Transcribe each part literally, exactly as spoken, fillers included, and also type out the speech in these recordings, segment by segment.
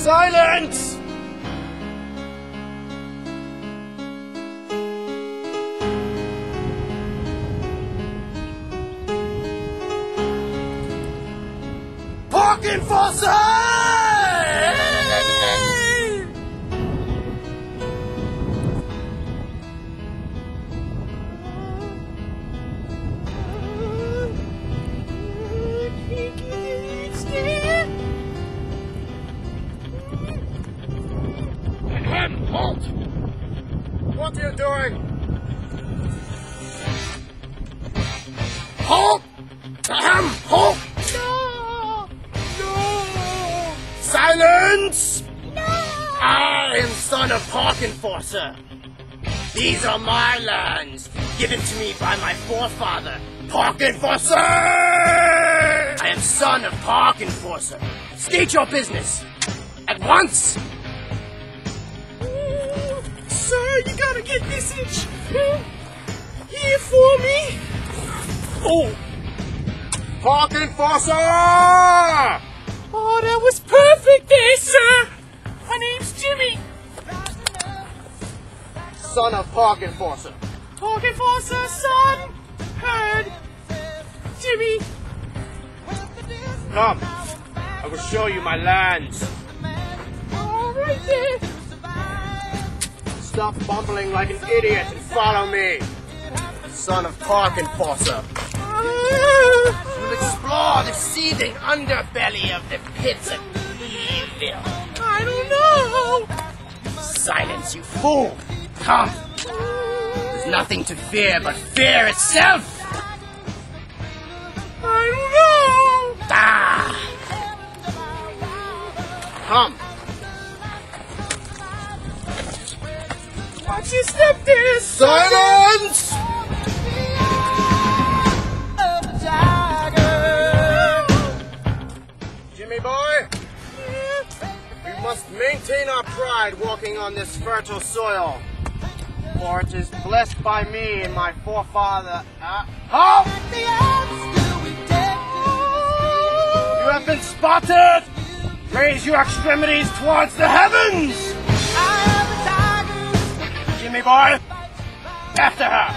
Silence! Park Enforcer! Halt! What are you doing? Halt! Ahem! Halt! No! No! Silence! No! I am son of Park Enforcer. These are my lands, given to me by my forefather, Park Enforcer! I am son of Park Enforcer. State your business. At once! Sir, you gotta get this itch here for me. Oh! Park Enforcer! Oh, that was perfect there, sir. My name's Jimmy. Son of Park Enforcer. Park Enforcer, son. Heard. Jimmy. Come. I will show you my lands. Oh, right there. Stop bumbling like an idiot and follow me. Son of Park Enforcer. We'll explore the seething underbelly of the pits of evil. I don't know. Silence, you fool. Come. There's nothing to fear but fear itself. I don't know. Ah. Come. Watch your step there, Silence! Jimmy boy, we must maintain our pride walking on this fertile soil, for it is blessed by me and my forefather. Uh, halt! You have been spotted! Raise your extremities towards the heavens! Jimmy boy, after her!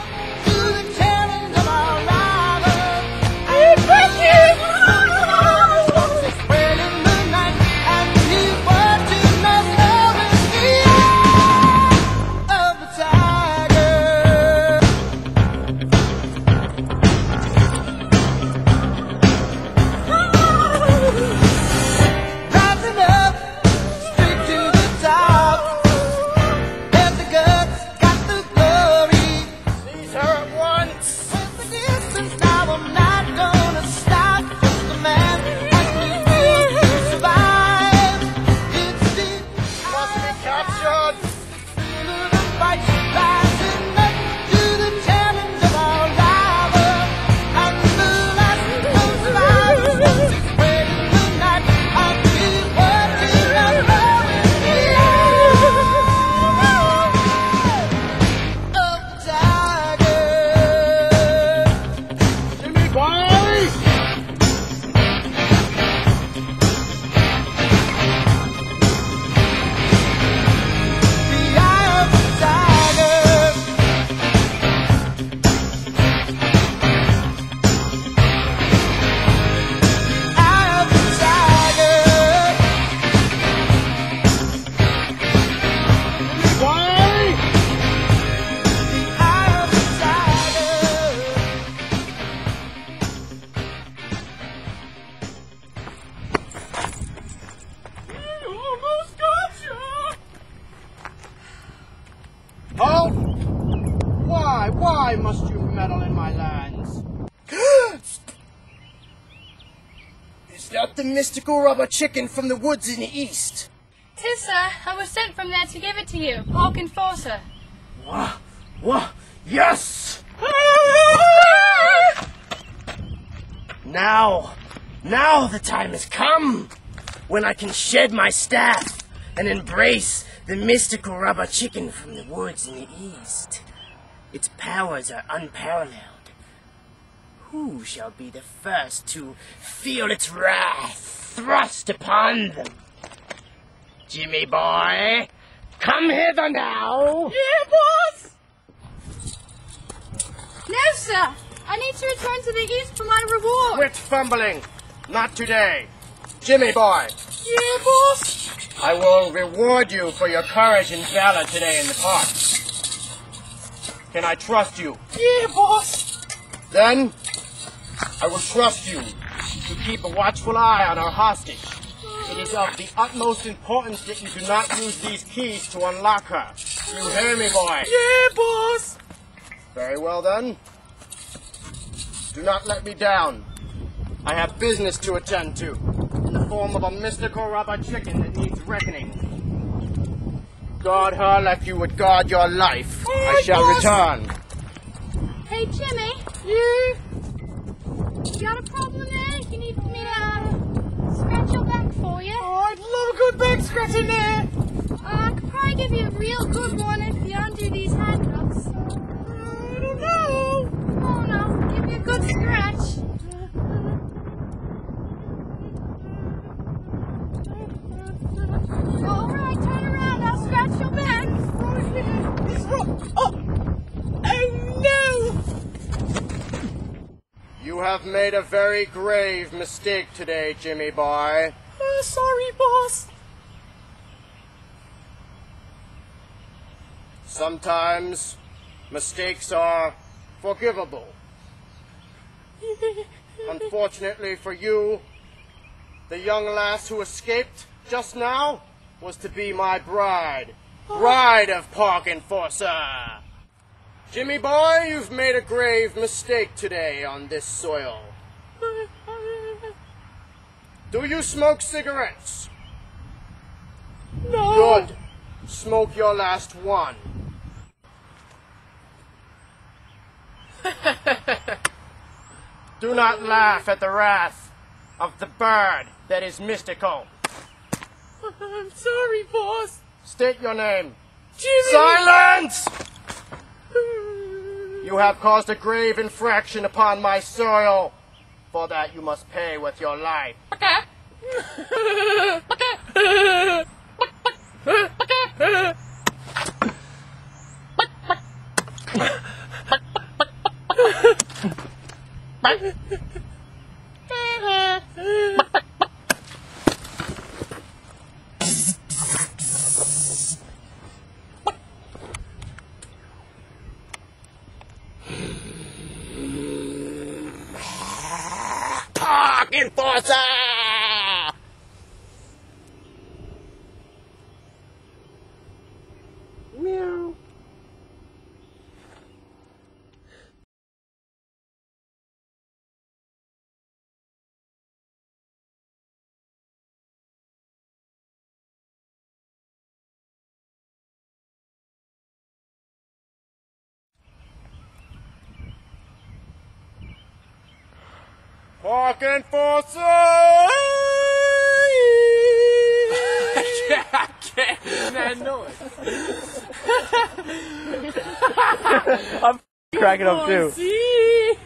Oh! Why, why must you meddle in my lands? Is that the mystical rubber chicken from the woods in the east? Tis, sir. I was sent from there to give it to you, Park Enforcer. What? What? Yes! Now, now the time has come when I can shed my staff and embrace the mystical rubber chicken from the woods in the east. Its powers are unparalleled. Who shall be the first to feel its wrath thrust upon them? Jimmy boy, come hither now. Yeah, boss! No, sir. I need to return to the east for my reward. Quit fumbling. Not today. Jimmy boy, Yeah, boss! I will reward you for your courage and valor today in the park. Can I trust you? Yeah, boss! Then, I will trust you to keep a watchful eye on our hostage. It is of the utmost importance that you do not use these keys to unlock her. You hear me, boy? Yeah, boss! Very well, then. Do not let me down. I have business to attend to, in the form of a mystical rubber chicken that needs reckoning. Guard her like you would guard your life. I Alright, shall boss. return. Hey, Jimmy. Yeah? You got a problem there? You need me to uh, scratch your back for you? Oh, I'd love a good back scratching there! Uh, I could probably give you a real good one if you undo these handcuffs. I don't know! Oh no, give you a good scratch. Alright, turn around, I'll scratch your back. It's wrong! Oh! Oh no! You have made a very grave mistake today, Jimmy boy. Oh, sorry, boss! Sometimes mistakes are forgivable. Unfortunately for you, the young lass who escaped just now was to be my bride. Bride of Park Enforcer. Jimmy boy, you've made a grave mistake today on this soil. Do you smoke cigarettes? No! Good. Smoke your last one. Do not laugh at the wrath of the bird that is mystical. I'm sorry, boss! State your name. Jimmy! Silence! You have caused a grave infraction upon my soil. For that you must pay with your life. Park Enforcer! Meow. Park Enforcer! I can't. That noise. I'm cracking up Oh, too. see?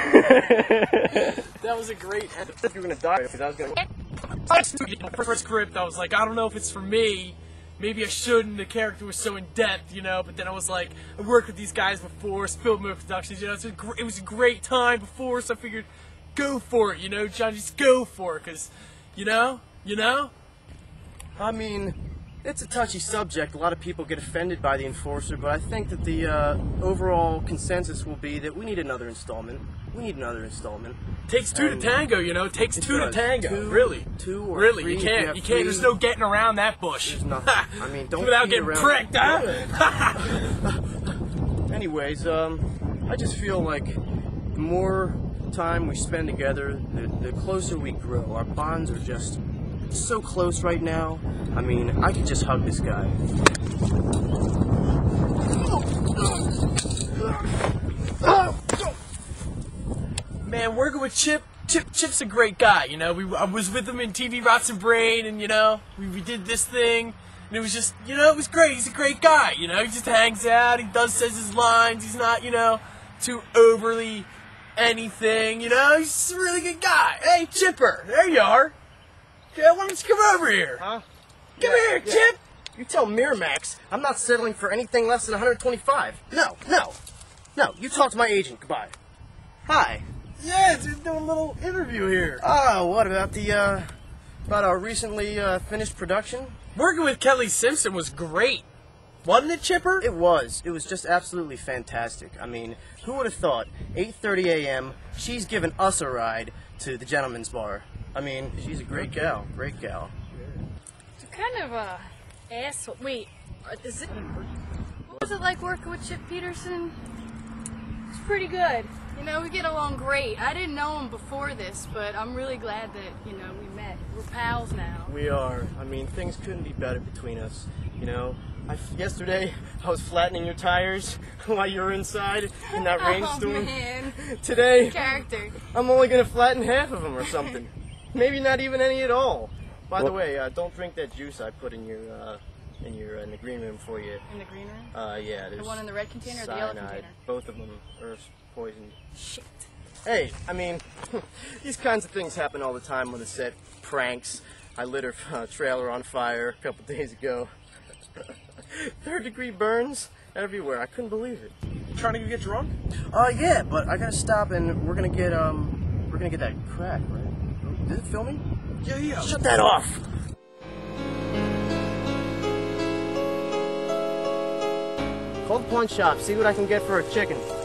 That was a great end. I thought you were gonna die because I was gonna. First script, I was like, I don't know if it's for me. Maybe I shouldn't. The character was so in depth, you know. But then I was like, I worked with these guys before, Spillmore Productions. You know, it was, a gr- it was a great time before, so I figured, go for it. You know, John, just go for it, cause, you know, you know. I mean, it's a touchy subject. A lot of people get offended by the Enforcer, but I think that the uh, overall consensus will be that we need another installment. We need another installment. Takes two And to tango, you know. It takes it two does. to tango. Two- really, two or really, three, you if you can't, have you can't. three. There's no getting around that bush. There's nothing. I mean, don't without beat getting around pricked, it. huh? Anyways, um, I just feel like the more time we spend together, the, the closer we grow. Our bonds are just so close right now. I mean, I could just hug this guy. Man, working with Chip, Chip, Chip's a great guy. You know, we I was with him in T V Rots and Brain, and you know, we, we did this thing, and it was just, you know, it was great. He's a great guy. You know, he just hangs out. He does says his lines. He's not, you know, too overly anything. You know, he's just a really good guy. Hey, Chipper, there you are. Yeah, why don't you come over here? Huh? Come Yeah, here, yeah. Chip! You tell Miramax I'm not settling for anything less than one hundred twenty-five. No, no, no. You talk to my agent. Goodbye. Hi. Yeah, just doing a little interview here. Oh, what about the uh, about our recently uh, finished production? Working with Kelly Simpson was great. Wasn't it, Chipper? It was. It was just absolutely fantastic. I mean, who would have thought? eight thirty a.m. She's giving us a ride to the gentleman's bar. I mean, she's a great gal. Great gal. It's kind of a asshole. Wait, is it? What was it like working with Chip Peterson? It's pretty good. You know, we get along great. I didn't know him before this, but I'm really glad that, you know, we met. We're pals now. We are. I mean, things couldn't be better between us. You know, I, yesterday I was flattening your tires while you were inside in that rainstorm. Oh, man. Today, Character. I'm only gonna flatten half of them or something. Maybe not even any at all. By the way, uh, don't drink that juice I put in your uh, in your uh, in the green room for you. In the green room? Uh, yeah, there's The one in the red container or the cyanide. yellow container? Both of them are poisoned. Shit. Hey, I mean, these kinds of things happen all the time on the set. Pranks. I lit her uh, trailer on fire a couple days ago. Third degree burns everywhere. I couldn't believe it. You trying to go get drunk? Uh, yeah, but I gotta stop and we're gonna get um, we're gonna get that crack, right? Is it filming? Yeah, yeah. Shut that off. Call the pawn shop. See what I can get for a chicken.